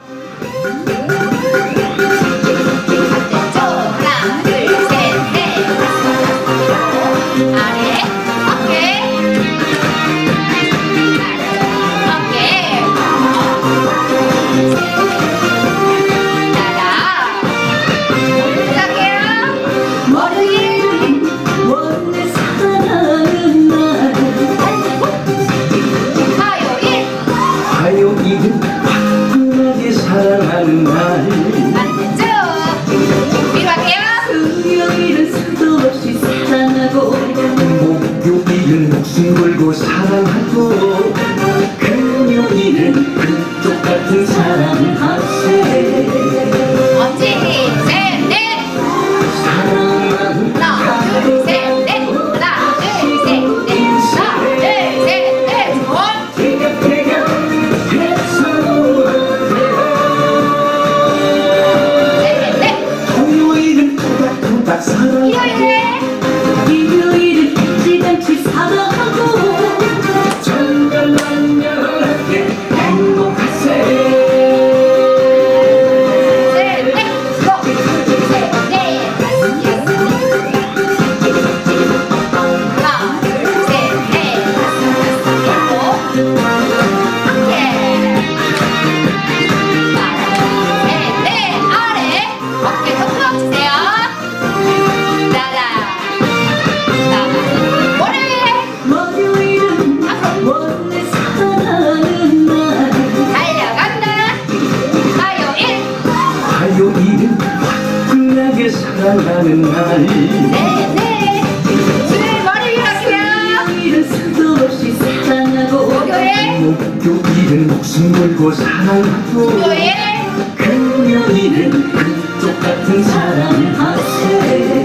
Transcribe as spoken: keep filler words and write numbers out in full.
사랑하는 날 맞죠? 위로 할게요. 금요일은 수도 없이 사랑하고 목요일은 목숨 걸고 사랑하고 금요일은 그 똑같은 사랑을 하세 언제? 셋, 넷. 사랑하는 하나, 둘, 셋, 넷. 하나, 둘, 셋, 넷. 하나, 둘, 셋, 넷. 원. 티격태격 해서 토요일은 토닥토닥 사랑하고 일요일은 일찌감치 사랑하고 정갈만년하게 행복하세 셋, 넷. 고! 셋, 넷. 다섯, 여섯. 하나, 둘, 셋, 넷. 다섯, 여섯, 일곱. 함께. 하나, 셋, 넷. 아래. 어깨 톡톡 주세요. 나라. 나라. 월요일. 목요일은 원래 사랑하는 날 달려간다. 화요일. 화요일은 화끈하게 사랑하는 날 네네. 수요일 머리 위로 할게요. 일요일은 수도 없이 사랑하고 목요일. 목요일은 목숨 걸고 사랑하고 금요일. 금요일은 그 똑같은 사랑을 하세